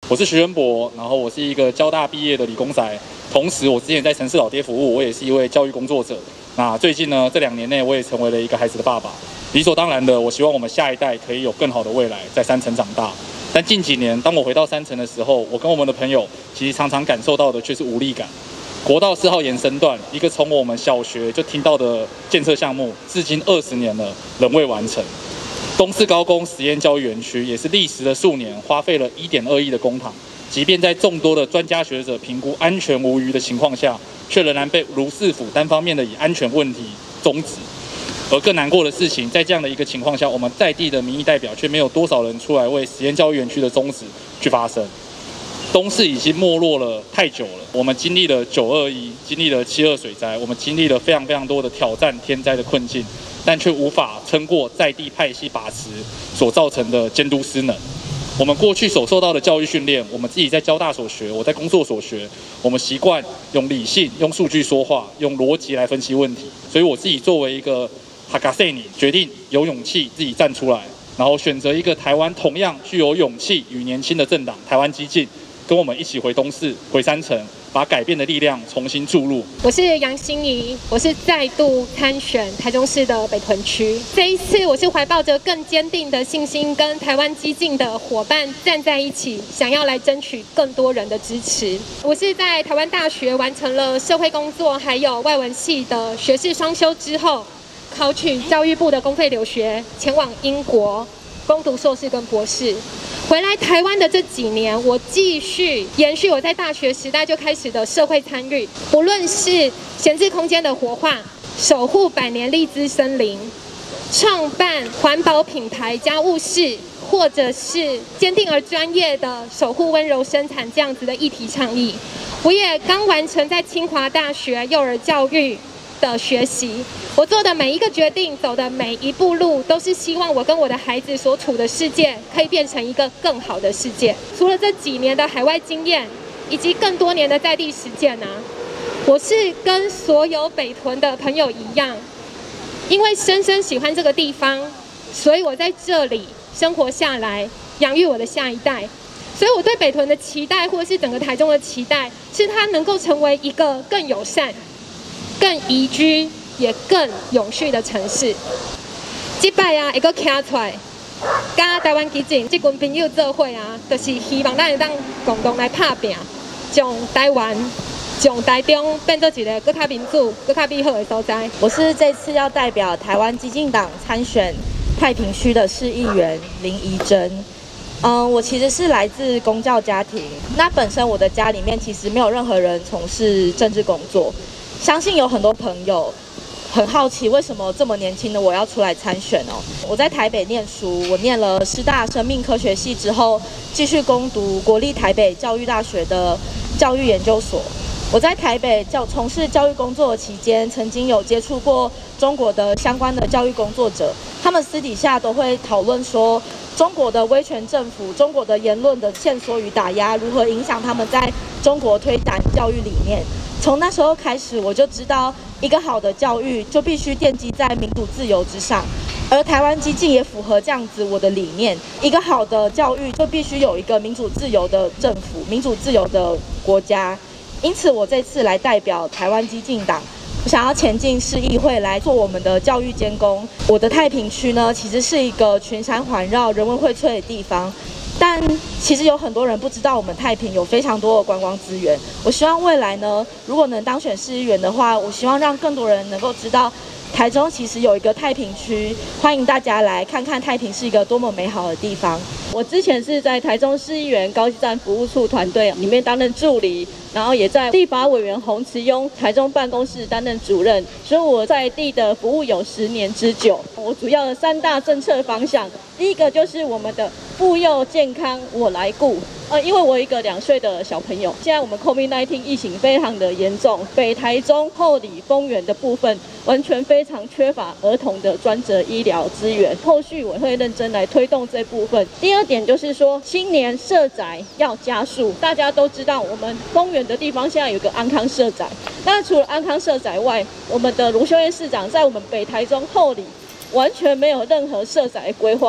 我是徐恩博，然后我是一个交大毕业的理工仔，同时我之前在城市老爹服务，我也是一位教育工作者。那最近呢，这2年内我也成为了一个孩子的爸爸。理所当然的，我希望我们下一代可以有更好的未来，在山城长大。但近几年，当我回到山城的时候，我跟我们的朋友其实常常感受到的却是无力感。国道4号延伸段，一个从我们小学就听到的建设项目，至今20年了，仍未完成。东势高工实验教育园区也是历时了数年，花费了1.2亿的公帑，即便在众多的专家学者评估安全无虞的情况下，却仍然被卢市府单方面的以安全问题终止。而更难过的事情，在这样的一个情况下，我们在地的民意代表却没有多少人出来为实验教育园区的终止去发声。东势已经没落了太久了，我们经历了921，经历了7.2水灾，我们经历了非常多的挑战、天灾的困境，但却无法撑过在地派系把持所造成的监督失能。我们过去所受到的教育训练，我们自己在交大所学，我在工作所学，我们习惯用理性、用数据说话，用逻辑来分析问题。所以我自己作为一个哈卡塞尼，决定有勇气自己站出来，然后选择一个台湾同样具有勇气与年轻的政党——台湾基进，跟我们一起回东势、回山城，把改变的力量重新注入。 我是杨欣怡，我是再度参选台中市的北屯区。这一次，我是怀抱着更坚定的信心，跟台湾基进的伙伴站在一起，想要来争取更多人的支持。我是在台湾大学完成了社会工作还有外文系的学士双修之后，考取教育部的公费留学，前往英国攻读硕士跟博士。回来台湾的这几年，我继续延续我在大学时代就开始的社会参与，不论是闲置空间的活化、守护100年荔枝森林、创办环保品牌家务事，或者是坚定而专业的守护温柔生产这样子的议题倡议。我也刚完成在清华大学幼儿教育的学习，我做的每一个决定，走的每一步路，都是希望我跟我的孩子所处的世界可以变成一个更好的世界。除了这几年的海外经验，以及更多年的在地实践我是跟所有北屯的朋友一样，因为深深喜欢这个地方，所以我在这里生活下来，养育我的下一代。所以我对北屯的期待，或是整个台中的期待，是它能够成为一个更友善、更宜居也更永续的城市。这摆会阁站出来，甲台湾基进这群朋友做伙就是希望咱会当共同来打拼，将台湾、将台中变做一个更较民主、更较美好的所在。 我是这次要代表台湾基进党参选太平区的市议员林怡珍。我其实是来自公教家庭，那本身我的家里面其实没有任何人从事政治工作。相信有很多朋友很好奇，为什么这么年轻的我要出来参选哦？我在台北念书，我念了师大生命科学系之后，继续攻读国立台北教育大学的教育研究所。我在台北从事教育工作的期间，曾经有接触过中国的相关的教育工作者，他们私底下都会讨论说，中国的威权政府、中国的言论的限缩与打压，如何影响他们在中国推展教育理念。从那时候开始，我就知道一个好的教育就必须奠基在民主自由之上，而台湾基进也符合这样子我的理念。一个好的教育就必须有一个民主自由的政府、民主自由的国家。因此，我这次来代表台湾基进党，我想要前进市议会来做我们的教育监工。我的太平区呢，其实是一个群山环绕、人文荟萃的地方。但其实有很多人不知道，我们太平有非常多的观光资源。我希望未来呢，如果能当选市议员的话，我希望让更多人能够知道，台中其实有一个太平区，欢迎大家来看看太平是一个多么美好的地方。 我之前是在台中市议员高级站服务处团队里面担任助理，然后也在立法委员洪慈庸台中办公室担任主任，所以我在地的服务有10年之久。我主要的3大政策方向，第一个就是我们的妇幼健康我来顾。因为我有一个2岁的小朋友，现在我们 COVID-19 疫情非常的严重，北台中后里丰原的部分完全非常缺乏儿童的专责医疗资源，后续我会认真来推动这部分。第二点就是说，青年社宅要加速。大家都知道，我们丰原的地方现在有个安康社宅，那除了安康社宅外，我们的卢秀燕市长在我们北台中后里完全没有任何社宅规划。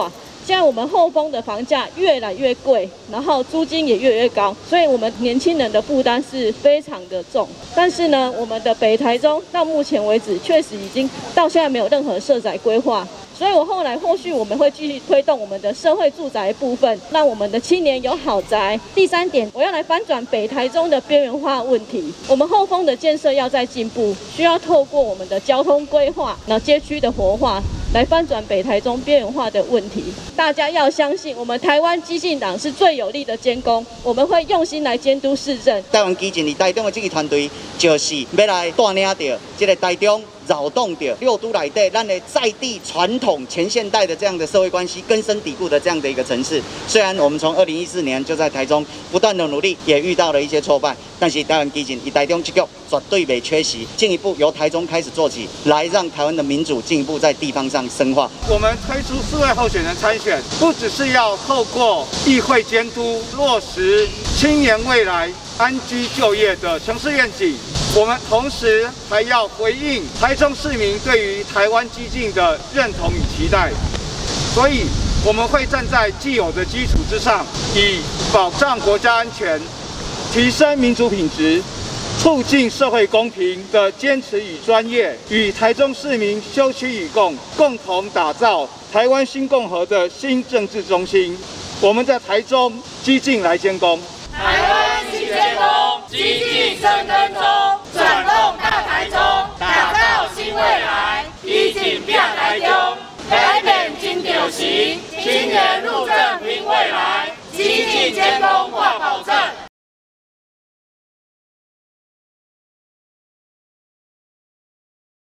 现在我们后丰的房价越来越贵，然后租金也越来越高，所以我们年轻人的负担是非常的重。但是呢，我们的北台中到目前为止确实已经到现在没有任何社宅规划。所以我后续我们会继续推动我们的社会住宅部分，让我们的青年有好宅。第3点，我要来翻转北台中的边缘化问题。我们后丰的建设要再进步，需要透过我们的交通规划，然后街区的活化，来翻转北台中边缘化的问题。大家要相信，我们台湾基进党是最有力的监工，我们会用心来监督市政。 台湾基进伫台中的这个团队，就是要来带领着这个台中。扰动着6都内底，咱的在地传统前现代的这样的社会关系根深蒂固的这样的一个城市。虽然我们从2014年就在台中不断的努力，也遇到了一些挫败，但是台湾基进以台中这个绝对袂缺席，进一步由台中开始做起，来让台湾的民主进一步在地方上深化。 我们推出4位候选人参选，不只是要透过议会监督落实青年未来安居就业的城市愿景。我们同时还要回应台中市民对于台湾基进的认同与期待，所以我们会站在既有的基础之上，以保障国家安全、提升民主品质、促进社会公平的坚持与专业，与台中市民休戚与共，共同打造台湾新共和的新政治中心。我们在台中基进来监工。 台湾新监工，基进深耕中，转动大台中，打造新未来，基进变台中，改变新调型，青年入政拼未来，基进监工挂保证。